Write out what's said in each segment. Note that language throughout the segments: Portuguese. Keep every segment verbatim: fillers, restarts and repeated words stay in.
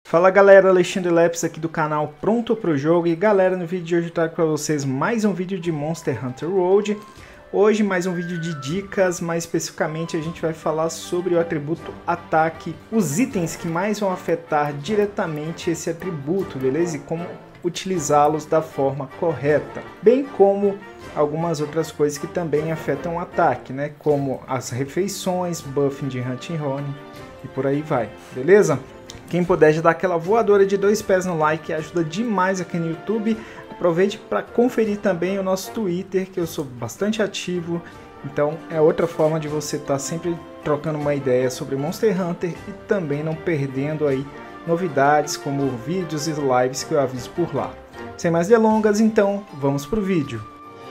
Fala galera, Alexandre Lepes aqui do canal Pronto Pro Jogo. E galera, no vídeo de hoje eu trago para vocês mais um vídeo de Monster Hunter World. Hoje mais um vídeo de dicas, mais especificamente a gente vai falar sobre o atributo ataque, os itens que mais vão afetar diretamente esse atributo, beleza? E como utilizá-los da forma correta, bem como algumas outras coisas que também afetam o ataque, né? Como as refeições, buffing de Hunting Horn e por aí vai, beleza? Quem puder já dá aquela voadora de dois pés no like, ajuda demais aqui no YouTube. Aproveite para conferir também o nosso Twitter, que eu sou bastante ativo. Então é outra forma de você estar sempre trocando uma ideia sobre Monster Hunter e também não perdendo aí novidades como vídeos e lives que eu aviso por lá. Sem mais delongas, então vamos pro vídeo.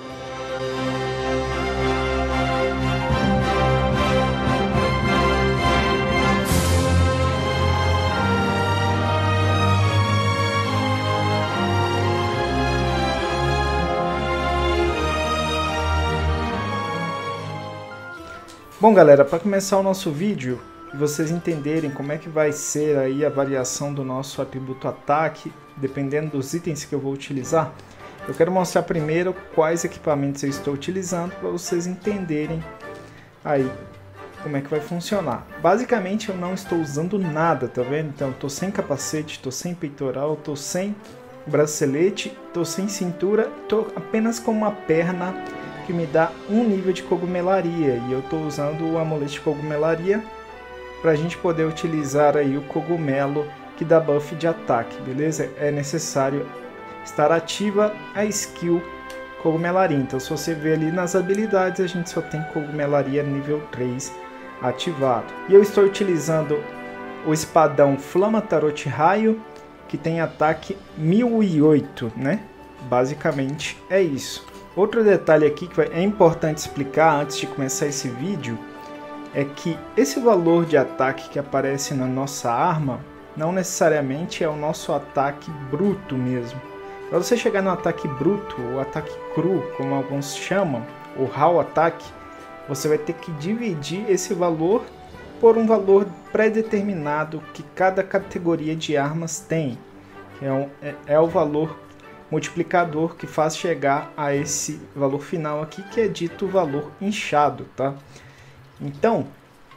Bom galera, para começar o nosso vídeo e vocês entenderem como é que vai ser aí a variação do nosso atributo ataque, dependendo dos itens que eu vou utilizar, eu quero mostrar primeiro quais equipamentos eu estou utilizando para vocês entenderem aí como é que vai funcionar. Basicamente eu não estou usando nada, tá vendo? Então eu estou sem capacete, estou sem peitoral, estou sem bracelete, estou sem cintura, estou apenas com uma perna que me dá um nível de cogumelaria, e eu estou usando o amuleto de cogumelaria para a gente poder utilizar aí o cogumelo que dá buff de ataque, beleza? É necessário estar ativa a skill cogumelaria. Então se você ver ali nas habilidades, a gente só tem cogumelaria nível três ativado. E eu estou utilizando o espadão Flama Tarot Raio, que tem ataque mil e oito, né? Basicamente é isso. Outro detalhe aqui que é importante explicar antes de começar esse vídeo é que esse valor de ataque que aparece na nossa arma não necessariamente é o nosso ataque bruto mesmo. Para você chegar no ataque bruto, ou ataque cru, como alguns chamam, ou raw attack, você vai ter que dividir esse valor por um valor pré-determinado que cada categoria de armas tem. É, um, é, é o valor multiplicador que faz chegar a esse valor final aqui, que é dito valor inchado, tá? Então,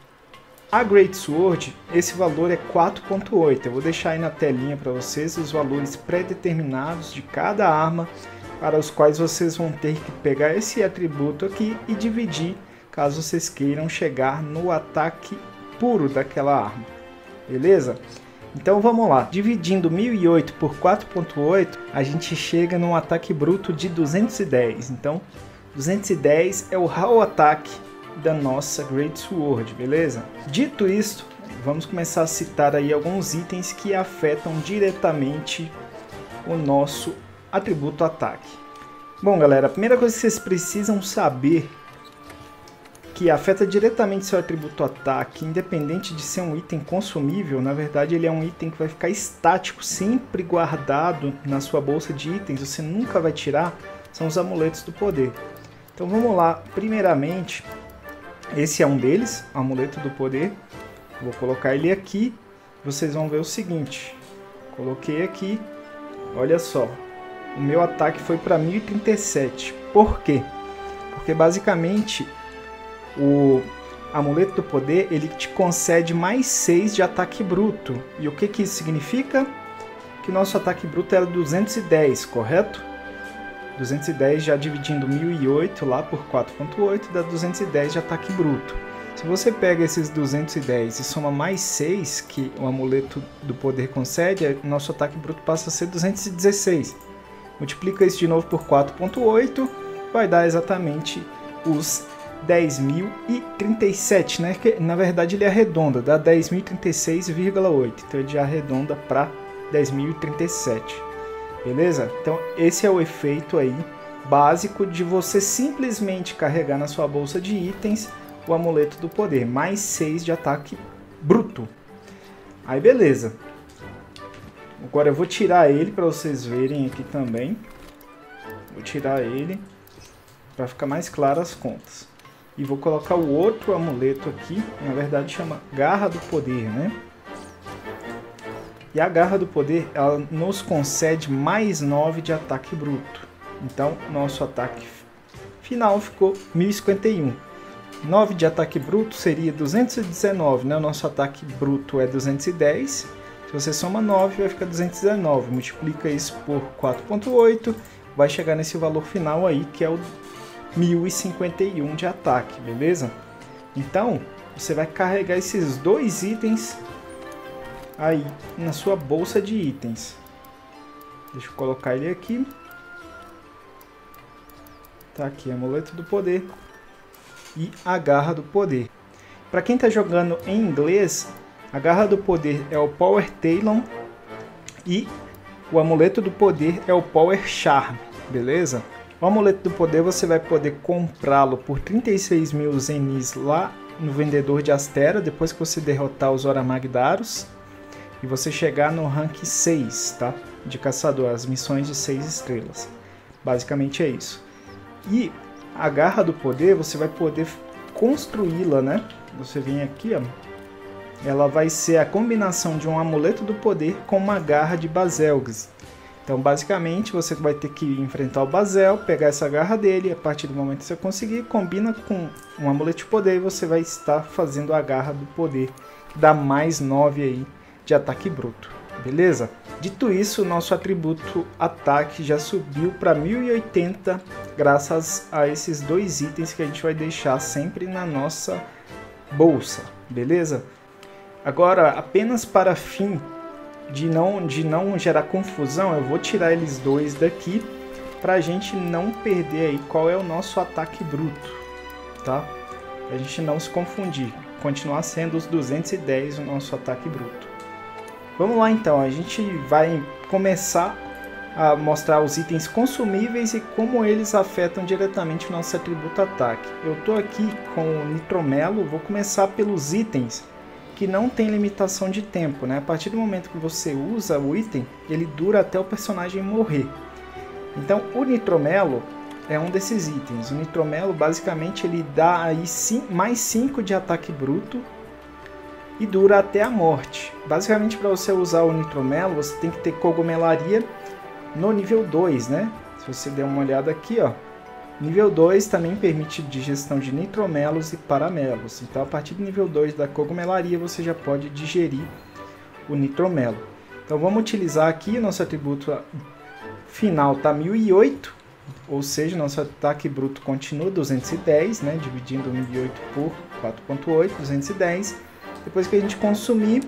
a Great Sword, esse valor é quatro ponto oito. Eu vou deixar aí na telinha para vocês os valores pré-determinados de cada arma, para os quais vocês vão ter que pegar esse atributo aqui e dividir, caso vocês queiram chegar no ataque puro daquela arma, beleza? Então vamos lá, dividindo mil e oito por quatro ponto oito, a gente chega num ataque bruto de duzentos e dez. Então, duzentos e dez é o raw attack da nossa Great Sword, beleza? Dito isto, vamos começar a citar aí alguns itens que afetam diretamente o nosso atributo ataque. Bom galera, a primeira coisa que vocês precisam saber que afeta diretamente seu atributo ataque, independente de ser um item consumível, na verdade ele é um item que vai ficar estático, sempre guardado na sua bolsa de itens, você nunca vai tirar, são os amuletos do poder. Então vamos lá, primeiramente, esse é um deles, amuleto do poder, vou colocar ele aqui, vocês vão ver o seguinte, coloquei aqui, olha só, o meu ataque foi para mil e trinta e sete, por quê? Porque basicamente o amuleto do poder ele te concede mais seis de ataque bruto. E o que, que isso significa? Que o nosso ataque bruto era duzentos e dez, correto? duzentos e dez já dividindo mil e oito lá por quatro ponto oito dá duzentos e dez de ataque bruto. Se você pega esses duzentos e dez e soma mais seis que o amuleto do poder concede, nosso ataque bruto passa a ser duzentos e dezesseis. Multiplica isso de novo por quatro ponto oito, vai dar exatamente os dez mil e trinta e sete, né? Que na verdade ele arredonda, dá dez mil e trinta e seis vírgula oito, então ele já arredonda para dez mil e trinta e sete, beleza? Então esse é o efeito aí básico de você simplesmente carregar na sua bolsa de itens o amuleto do poder, mais seis de ataque bruto. Aí beleza, agora eu vou tirar ele para vocês verem aqui também, vou tirar ele para ficar mais claro as contas. E vou colocar o outro amuleto aqui, na verdade chama Garra do Poder, né? E a garra do poder, ela nos concede mais nove de ataque bruto. Então, nosso ataque final ficou mil e cinquenta e um. nove de ataque bruto seria duzentos e dezenove, né? O nosso ataque bruto é duzentos e dez. Se você soma nove, vai ficar duzentos e dezenove. Multiplica isso por quatro vírgula oito, vai chegar nesse valor final aí, que é o mil e cinquenta e um de ataque, beleza? Então, você vai carregar esses dois itens aí na sua bolsa de itens. Deixa eu colocar ele aqui. Tá aqui, amuleto do poder e a garra do poder. Para quem está jogando em inglês, a garra do poder é o Power Talon e o amuleto do poder é o Power Charm, beleza? O amuleto do poder você vai poder comprá-lo por trinta e seis mil zenis lá no vendedor de Astera, depois que você derrotar os Oramagdaros e você chegar no rank seis, tá? De caçador, as missões de seis estrelas. Basicamente é isso. E a garra do poder você vai poder construí-la, né? Você vem aqui, ó. Ela vai ser a combinação de um amuleto do poder com uma garra de Bazelges. Então, basicamente, você vai ter que enfrentar o Bazel, pegar essa garra dele, a partir do momento que você conseguir, combina com um amuleto de poder e você vai estar fazendo a garra do poder, que dá mais nove aí de ataque bruto, beleza? Dito isso, o nosso atributo ataque já subiu para mil e oitenta, graças a esses dois itens que a gente vai deixar sempre na nossa bolsa, beleza? Agora, apenas para fim de não, de não gerar confusão, eu vou tirar eles dois daqui para a gente não perder aí qual é o nosso ataque bruto, tá? A gente não se confundir, continuar sendo os duzentos e dez o nosso ataque bruto. Vamos lá então, a gente vai começar a mostrar os itens consumíveis e como eles afetam diretamente o nosso atributo ataque. Eu estou aqui com o Nitromelo, vou começar pelos itens que não tem limitação de tempo, né? A partir do momento que você usa o item, ele dura até o personagem morrer. Então o Nitromelo é um desses itens. O Nitromelo basicamente ele dá aí mais cinco de ataque bruto e dura até a morte. Basicamente, para você usar o Nitromelo, você tem que ter cogumelaria no nível dois, né? Se você der uma olhada aqui, ó, nível dois também permite digestão de nitromelos e paramelos. Então, a partir do nível dois da cogumelaria, você já pode digerir o nitromelo. Então, vamos utilizar aqui, nosso atributo final está mil e oito, ou seja, nosso ataque bruto continua duzentos e dez, né? Dividindo mil e oito por quatro vírgula oito, duzentos e dez. Depois que a gente consumir,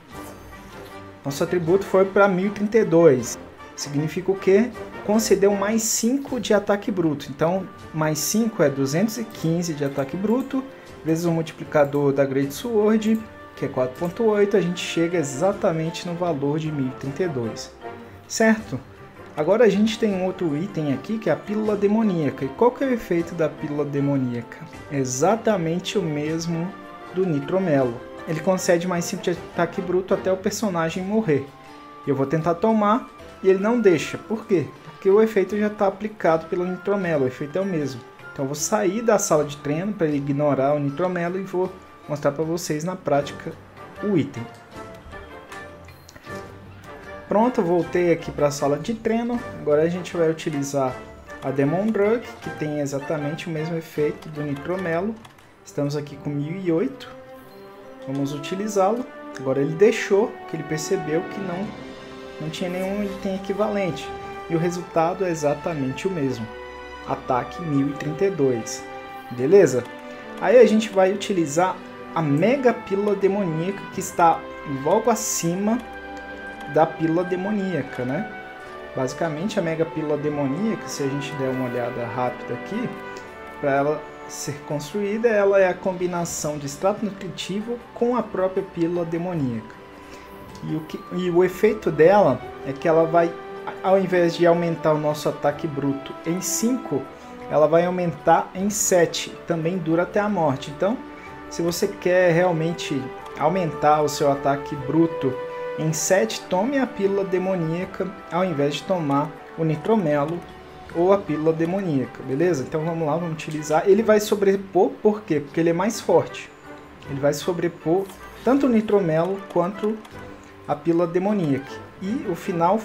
nosso atributo foi para mil e trinta e dois. Significa o quê? Concedeu mais cinco de ataque bruto. Então, mais cinco é duzentos e quinze de ataque bruto, vezes o multiplicador da Great Sword, que é quatro vírgula oito, a gente chega exatamente no valor de mil e trinta e dois. Certo? Agora a gente tem um outro item aqui, que é a Pílula Demoníaca. E qual que é o efeito da Pílula Demoníaca? É exatamente o mesmo do Nitromelo. Ele concede mais cinco de ataque bruto até o personagem morrer. Eu vou tentar tomar e ele não deixa. Por quê? Porque o efeito já está aplicado pelo Nitromelo, o efeito é o mesmo. Então eu vou sair da sala de treino para ele ignorar o Nitromelo e vou mostrar para vocês na prática o item. Pronto, voltei aqui para a sala de treino. Agora a gente vai utilizar a Demon Drug, que tem exatamente o mesmo efeito do Nitromelo. Estamos aqui com mil e oito. Vamos utilizá-lo. Agora ele deixou, que ele percebeu que não, não tinha nenhum item equivalente. E o resultado é exatamente o mesmo. Ataque mil e trinta e dois. Beleza? Aí a gente vai utilizar a Mega Pílula Demoníaca, que está logo acima da Pílula Demoníaca, né? Basicamente a Mega Pílula Demoníaca, se a gente der uma olhada rápida aqui, para ela ser construída, ela é a combinação de extrato nutritivo com a própria pílula demoníaca. E o, que, e o efeito dela é que ela vai, ao invés de aumentar o nosso ataque bruto em cinco, ela vai aumentar em sete, também dura até a morte. Então, se você quer realmente aumentar o seu ataque bruto em sete, tome a pílula demoníaca ao invés de tomar o Nitromelo ou a pílula demoníaca, beleza? Então vamos lá, vamos utilizar. Ele vai sobrepor, por quê? Porque ele é mais forte. Ele vai sobrepor tanto o Nitromelo quanto a Pílula Demoníaca. E o final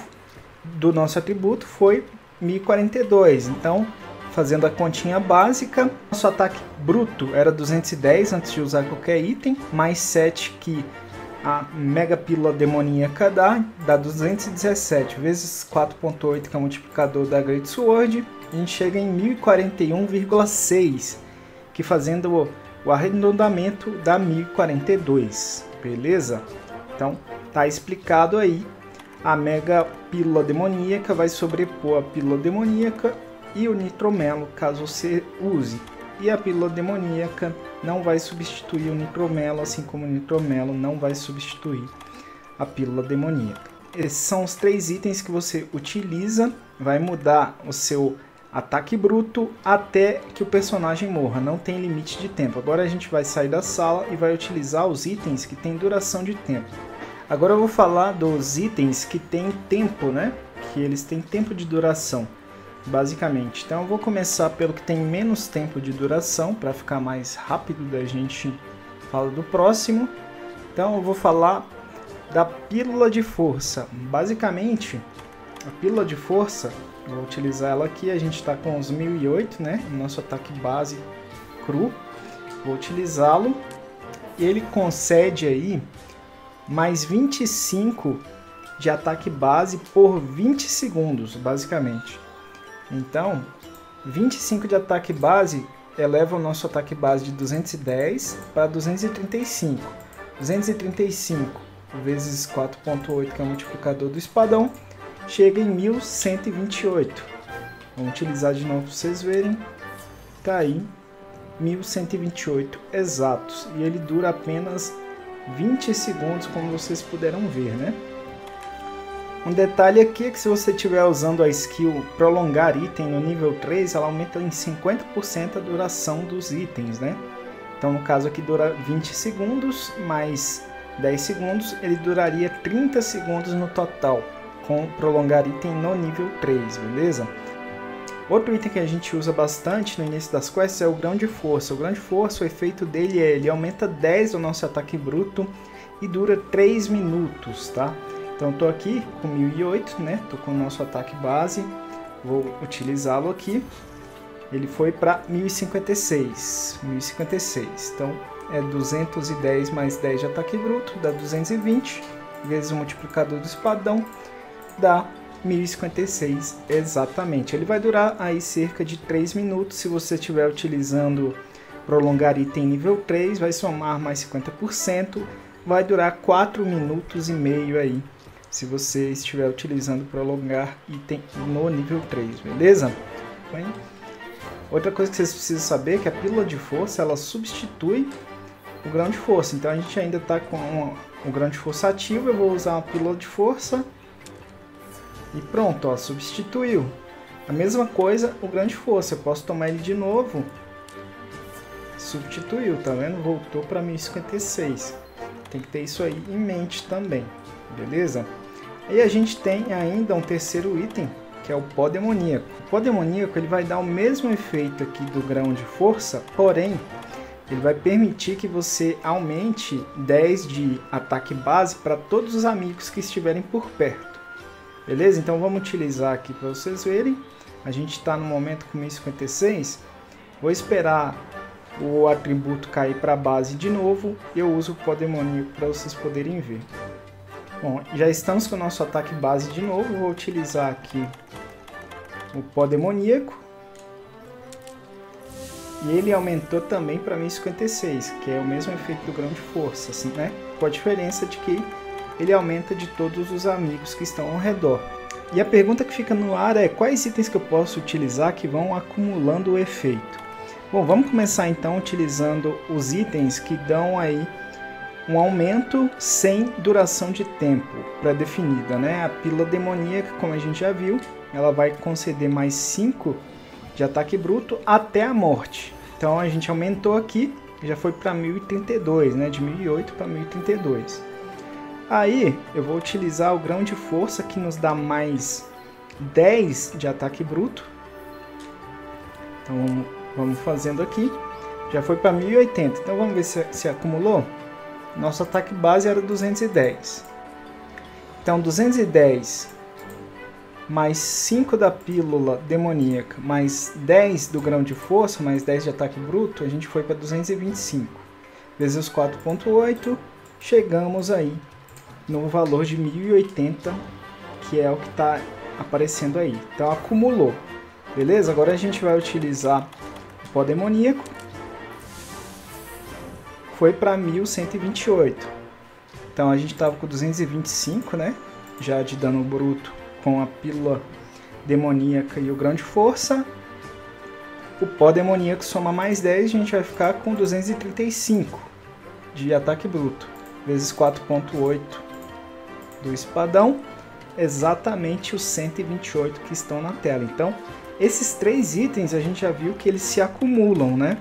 do nosso atributo foi mil e quarenta e dois. Então, fazendo a continha básica, nosso ataque bruto era duzentos e dez antes de usar qualquer item, mais sete que a Mega Pílula Demoníaca dá, dá duzentos e dezessete vezes quatro ponto oito, que é o multiplicador da Great Sword. A gente chega em mil e quarenta e um vírgula seis, que fazendo o, o arredondamento dá mil e quarenta e dois, beleza? Então tá explicado aí. A Mega Pílula Demoníaca vai sobrepor a Pílula Demoníaca e o Nitromelo, caso você use. E a Pílula Demoníaca não vai substituir o Nitromelo, assim como o Nitromelo não vai substituir a Pílula Demoníaca. Esses são os três itens que você utiliza, vai mudar o seu ataque bruto até que o personagem morra, não tem limite de tempo. Agora a gente vai sair da sala e vai utilizar os itens que têm duração de tempo. Agora eu vou falar dos itens que têm tempo, né? Que eles têm tempo de duração, basicamente. Então eu vou começar pelo que tem menos tempo de duração, para ficar mais rápido da gente falar do próximo. Então eu vou falar da Pílula de Força. Basicamente, a Pílula de Força, eu vou utilizar ela aqui, a gente está com os mil e oito, né? O nosso ataque base cru. Vou utilizá-lo. Ele concede aí mais vinte e cinco de ataque base por vinte segundos, basicamente. Então, vinte e cinco de ataque base eleva o nosso ataque base de duzentos e dez para duzentos e trinta e cinco. duzentos e trinta e cinco vezes quatro ponto oito, que é o multiplicador do espadão, chega em mil cento e vinte e oito. Vamos utilizar de novo para vocês verem. Tá aí, mil cento e vinte e oito exatos. E ele dura apenas vinte segundos, como vocês puderam ver, né? Um detalhe aqui é que se você estiver usando a skill Prolongar Item no nível três, ela aumenta em cinquenta por cento a duração dos itens, né? Então, no caso aqui dura vinte segundos, mais dez segundos, ele duraria trinta segundos no total, com Prolongar Item no nível três, beleza? Outro item que a gente usa bastante no início das quests é o Grão de Força. O Grão de Força, o efeito dele é, ele aumenta dez o nosso ataque bruto e dura três minutos, tá? Então estou aqui com mil e oito, né? Estou com o nosso ataque base, vou utilizá-lo aqui. Ele foi para mil e cinquenta e seis, mil e cinquenta e seis. Então é duzentos e dez mais dez de ataque bruto, dá duzentos e vinte, vezes o multiplicador do espadão, dá mil e cinquenta e seis exatamente. Ele vai durar aí cerca de três minutos. Se você estiver utilizando Prolongar Item nível três, vai somar mais cinquenta por cento, vai durar quatro minutos e meio aí, se você estiver utilizando Prolongar Item no nível três, beleza? Bem, outra coisa que vocês precisam saber é que a Pílula de Força, ela substitui o Grão de Força. Então a gente ainda está com uma, o Grão de Força ativo, eu vou usar uma Pílula de Força e pronto, ó, substituiu. A mesma coisa o Grão de Força, eu posso tomar ele de novo, substituiu, tá vendo? Voltou para mil e cinquenta e seis. Tem que ter isso aí em mente também, beleza? E a gente tem ainda um terceiro item, que é o Pó Demoníaco. O Pó Demoníaco, ele vai dar o mesmo efeito aqui do Grão de Força, porém ele vai permitir que você aumente dez de ataque base para todos os amigos que estiverem por perto. Beleza? Então vamos utilizar aqui para vocês verem. A gente está no momento com mil e cinquenta e seis. Vou esperar o atributo cair para a base de novo. Eu uso o Pó Demoníaco para vocês poderem ver. Bom, já estamos com o nosso ataque base de novo. Vou utilizar aqui o Pó Demoníaco. E ele aumentou também para mil e cinquenta e seis, que é o mesmo efeito do Grão de Força, assim, né? Com a diferença de que ele aumenta de todos os amigos que estão ao redor. E a pergunta que fica no ar é: quais itens que eu posso utilizar que vão acumulando o efeito? Bom, vamos começar então utilizando os itens que dão aí um aumento sem duração de tempo pré-definida, né? A Pílula Demoníaca, como a gente já viu, ela vai conceder mais cinco de ataque bruto até a morte. Então a gente aumentou aqui, já foi para mil e trinta e dois, né? De mil e oito para mil e trinta e dois. Aí eu vou utilizar o Grão de Força, que nos dá mais dez de ataque bruto. Então vamos, vamos fazendo aqui. Já foi para mil e oitenta. Então vamos ver se, se acumulou. Nosso ataque base era duzentos e dez. Então duzentos e dez mais cinco da pílula demoníaca, mais dez do grão de força, mais dez de ataque bruto, a gente foi para duzentos e vinte e cinco. Vezes quatro ponto oito, chegamos aí no valor de mil e oitenta, que é o que está aparecendo aí. Então acumulou. Beleza? Agora a gente vai utilizar o pó demoníaco. Foi para mil cento e vinte e oito. Então a gente estava com duzentos e vinte e cinco, né? Já de dano bruto com a pílula demoníaca e o grão de força. O pó demoníaco soma mais dez, a gente vai ficar com duzentos e trinta e cinco de ataque bruto. Vezes quatro ponto oito do espadão. Exatamente os cento e vinte e oito que estão na tela. Então, esses três itens a gente já viu que eles se acumulam, né?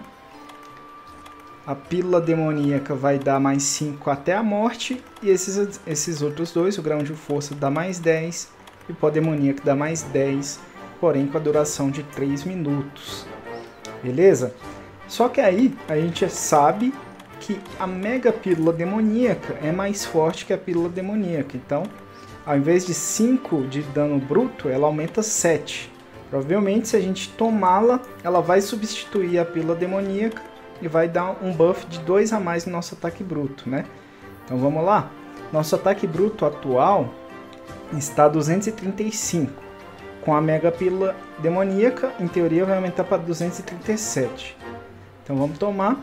A pílula demoníaca vai dar mais cinco até a morte, e esses, esses outros dois, o grão de força dá mais dez, e o pó demoníaco dá mais dez, porém com a duração de três minutos. Beleza? Só que aí a gente sabe que a mega pílula demoníaca é mais forte que a pílula demoníaca, então ao invés de cinco de dano bruto, ela aumenta sete. Provavelmente, se a gente tomá-la, ela vai substituir a pílula demoníaca e vai dar um buff de dois a mais no nosso ataque bruto, né? Então vamos lá. Nosso ataque bruto atual está duzentos e trinta e cinco. Com a mega pílula demoníaca, em teoria vai aumentar para duzentos e trinta e sete. Então vamos tomar.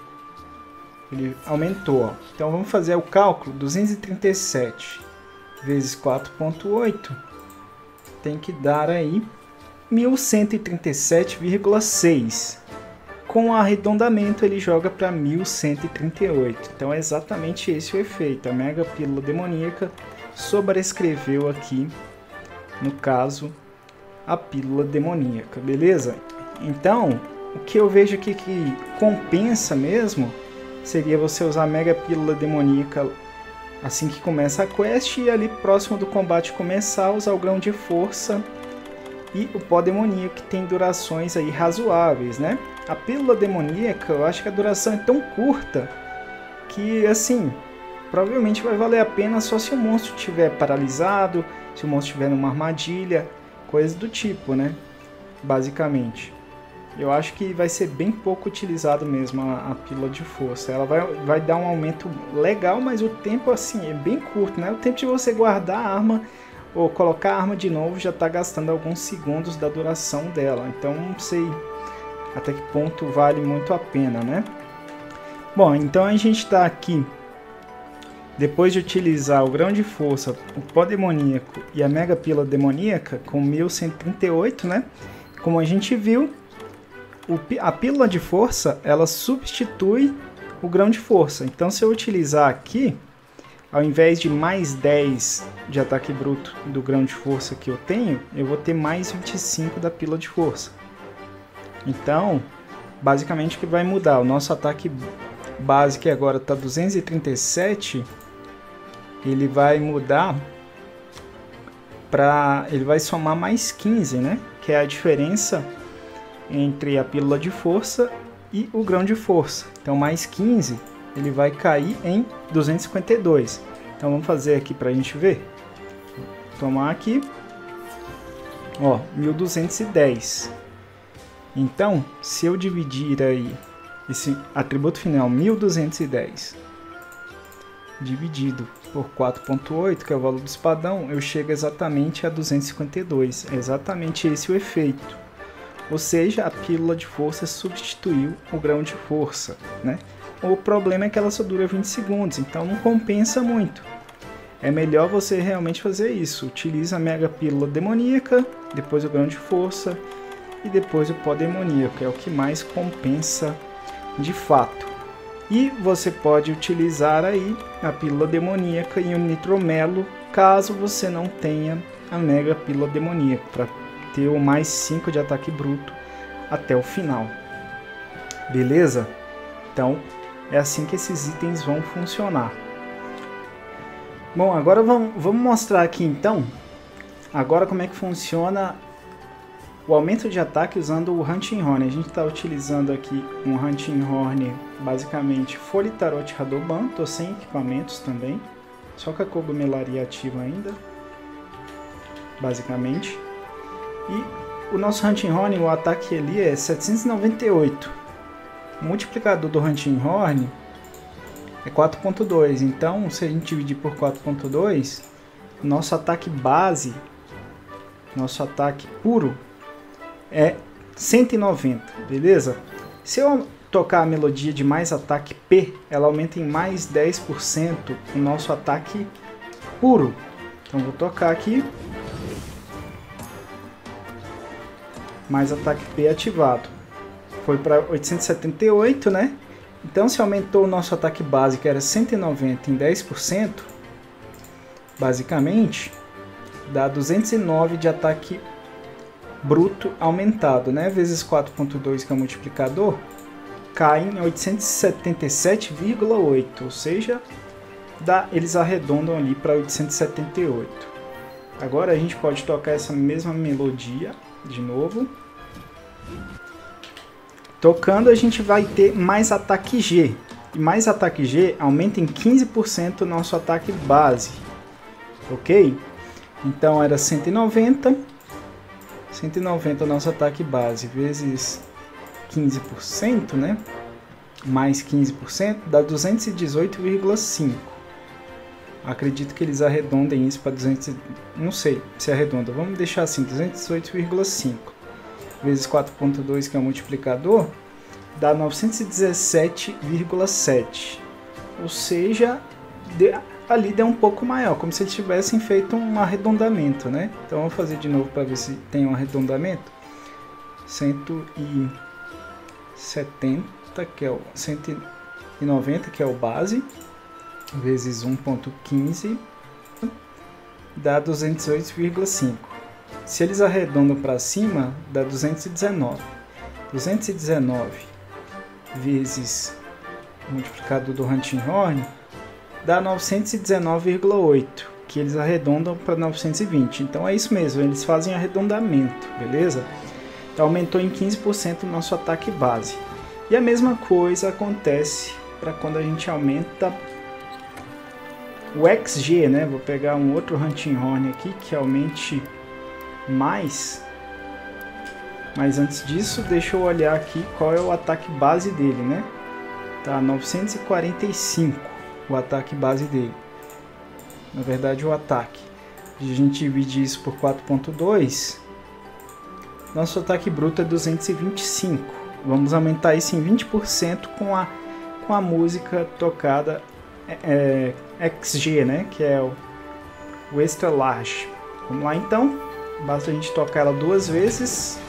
Ele aumentou, ó. Então vamos fazer o cálculo. duzentos e trinta e sete vezes quatro ponto oito tem que dar aí mil cento e trinta e sete vírgula seis. Com arredondamento ele joga para mil cento e trinta e oito. Então é exatamente esse o efeito. A mega pílula demoníaca sobrescreveu aqui, no caso, a pílula demoníaca, beleza? Então, o que eu vejo aqui que compensa mesmo seria você usar a mega pílula demoníaca assim que começa a quest, e ali próximo do combate começar, usar o grão de força e o pó demoníaco, que tem durações aí razoáveis, né? A pílula demoníaca, eu acho que a duração é tão curta que, assim, provavelmente vai valer a pena só se o monstro estiver paralisado, se o monstro estiver numa armadilha, coisa do tipo, né? Basicamente. Eu acho que vai ser bem pouco utilizado mesmo a, a pílula de força. Ela vai, vai dar um aumento legal, mas o tempo, assim, é bem curto, né? O tempo de você guardar a arma ou colocar a arma de novo já está gastando alguns segundos da duração dela. Então, não sei até que ponto vale muito a pena, né? Bom, então a gente está aqui, depois de utilizar o grão de força, o pó demoníaco e a mega pílula demoníaca com mil cento e trinta e oito, né? Como a gente viu, o, a pílula de força, ela substitui o grão de força. Então, se eu utilizar aqui, ao invés de mais dez de ataque bruto do grão de força que eu tenho, eu vou ter mais vinte e cinco da pílula de força. Então, basicamente o que vai mudar? O nosso ataque base, que agora está duzentos e trinta e sete, ele vai mudar para... ele vai somar mais quinze, né? Que é a diferença entre a pílula de força e o grão de força. Então, mais quinze, ele vai cair em duzentos e cinquenta e dois. Então, vamos fazer aqui para a gente ver. Vou tomar aqui, ó, mil duzentos e dez. Então, se eu dividir aí esse atributo final, mil duzentos e dez, dividido por quatro ponto oito, que é o valor do espadão, eu chego exatamente a duzentos e cinquenta e dois. É exatamente esse o efeito. Ou seja, a pílula de força substituiu o grão de força, né? O problema é que ela só dura vinte segundos, então não compensa muito. É melhor você realmente fazer isso. Utiliza a mega pílula demoníaca, depois o grão de força e depois o pó demoníaco. É o que mais compensa de fato. E você pode utilizar aí a pílula demoníaca e o nitromelo, caso você não tenha a mega pílula demoníaca, para ter o mais cinco de ataque bruto até o final. Beleza? Então, é assim que esses itens vão funcionar. Bom, agora vamos, vamos mostrar aqui então, agora como é que funciona o aumento de ataque usando o Hunting Horn. A gente está utilizando aqui um Hunting Horn, basicamente Folha Tarot Radoban, estou sem equipamentos também. só com a cogumelaria ativa ainda, basicamente. E o nosso Hunting Horn, o ataque ali é setecentos e noventa e oito. O multiplicador do Hunting Horn é quatro ponto dois, então se a gente dividir por quatro ponto dois, nosso ataque base, nosso ataque puro é cento e noventa, beleza? Se eu tocar a melodia de mais ataque P, ela aumenta em mais dez por cento o nosso ataque puro. Então vou tocar aqui, mais ataque P ativado, foi para oitocentos e setenta e oito, né? Então se aumentou o nosso ataque base, que era cento e noventa, em dez por cento, basicamente dá duzentos e nove de ataque bruto aumentado, né? Vezes quatro ponto dois, que é o multiplicador, cai em oitocentos e setenta e sete vírgula oito, ou seja, dá, eles arredondam ali para oitocentos e setenta e oito. Agora a gente pode tocar essa mesma melodia de novo. Tocando, a gente vai ter mais ataque G. E mais ataque G aumenta em quinze por cento o nosso ataque base. Ok? Então era cento e noventa. cento e noventa o nosso ataque base vezes quinze por cento, né? Mais quinze por cento dá duzentos e dezoito vírgula cinco. Acredito que eles arredondem isso para duzentos. Não sei se arredonda. Vamos deixar assim, duzentos e dezoito vírgula cinco. Vezes quatro ponto dois, que é o multiplicador, dá novecentos e dezessete vírgula sete. Ou seja, de, ali deu um pouco maior, como se eles tivessem feito um arredondamento, né? Então vamos fazer de novo para ver se tem um arredondamento. cento e setenta, que é o cento e noventa, que é o base, vezes um ponto quinze, dá duzentos e oito vírgula cinco. Se eles arredondam para cima, dá duzentos e dezenove. duzentos e dezenove vezes o multiplicador do Hunting Horn dá novecentos e dezenove vírgula oito, que eles arredondam para novecentos e vinte. Então é isso mesmo, eles fazem arredondamento, beleza? Então aumentou em quinze por cento o nosso ataque base. E a mesma coisa acontece para quando a gente aumenta o X G, né? Vou pegar um outro Hunting Horn aqui que aumente mais, mas antes disso deixa eu olhar aqui qual é o ataque base dele, né? Tá, novecentos e quarenta e cinco o ataque base dele, na verdade o ataque, a gente divide isso por quatro ponto dois, nosso ataque bruto é duzentos e vinte e cinco. Vamos aumentar isso em vinte por cento com a, com a música tocada é, X G, né? Que é o, o Extra Large. Vamos lá então. Basta a gente tocar ela duas vezes.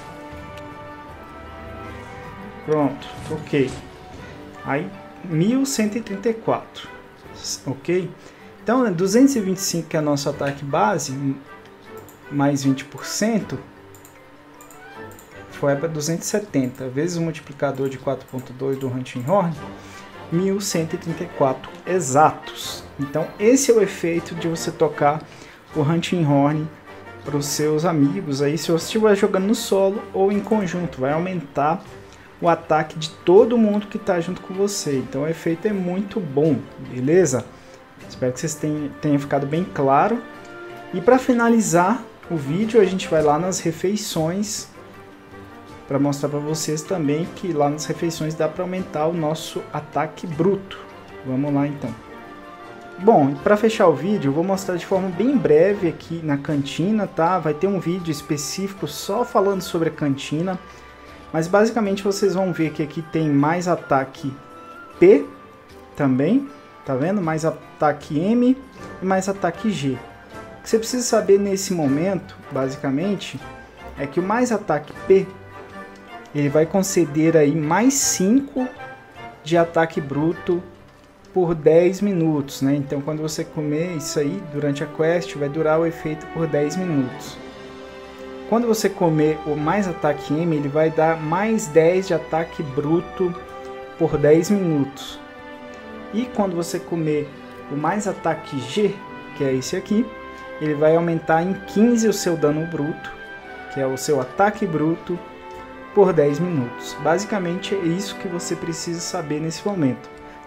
Pronto, ok. Aí, mil cento e trinta e quatro. Ok? Então, duzentos e vinte e cinco, que é nosso ataque base, mais vinte por cento, foi para duzentos e setenta. Vezes o multiplicador de quatro ponto dois do Hunting Horn, mil cento e trinta e quatro exatos. Então, esse é o efeito de você tocar o Hunting Horn para os seus amigos aí, se você estiver jogando no solo ou em conjunto, vai aumentar o ataque de todo mundo que está junto com você. Então o efeito é muito bom, beleza? Espero que vocês tenham, tenham ficado bem claro. E para finalizar o vídeo, a gente vai lá nas refeições para mostrar para vocês também que lá nas refeições dá para aumentar o nosso ataque bruto. Vamos lá então. Bom, para fechar o vídeo, eu vou mostrar de forma bem breve aqui na cantina, tá? Vai ter um vídeo específico só falando sobre a cantina, mas basicamente vocês vão ver que aqui tem mais ataque P também, tá vendo? Mais ataque M e mais ataque G. O que você precisa saber nesse momento, basicamente, é que o mais ataque P, ele vai conceder aí mais cinco de ataque bruto por dez minutos, né? Então quando você comer isso aí durante a quest, vai durar o efeito por dez minutos. Quando você comer o mais ataque M, ele vai dar mais dez de ataque bruto por dez minutos. E quando você comer o mais ataque G, que é esse aqui, ele vai aumentar em quinze o seu dano bruto, que é o seu ataque bruto, por dez minutos. Basicamente é isso que você precisa saber nesse momento.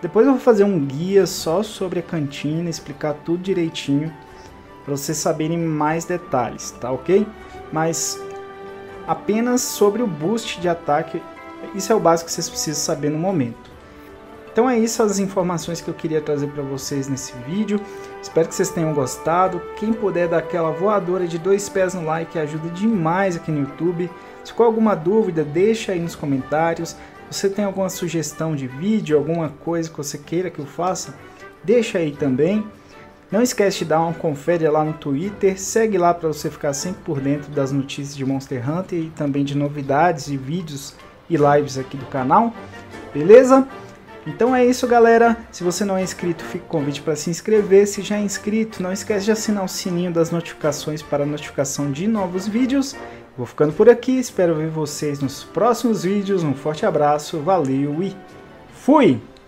Depois eu vou fazer um guia só sobre a cantina, explicar tudo direitinho, para vocês saberem mais detalhes, tá ok? Mas apenas sobre o boost de ataque, isso é o básico que vocês precisam saber no momento. Então é isso as informações que eu queria trazer para vocês nesse vídeo. Espero que vocês tenham gostado. Quem puder dar aquela voadora de dois pés no like ajuda demais aqui no YouTube. Se ficou alguma dúvida, deixa aí nos comentários. Se você tem alguma sugestão de vídeo, alguma coisa que você queira que eu faça, deixa aí também. Não esquece de dar uma confere lá no Twitter, segue lá para você ficar sempre por dentro das notícias de Monster Hunter e também de novidades de vídeos e lives aqui do canal, beleza? Então é isso, galera. Se você não é inscrito, fica o convite para se inscrever. Se já é inscrito, não esquece de assinar o sininho das notificações para a notificação de novos vídeos. Vou ficando por aqui, espero ver vocês nos próximos vídeos. Um forte abraço, valeu e fui!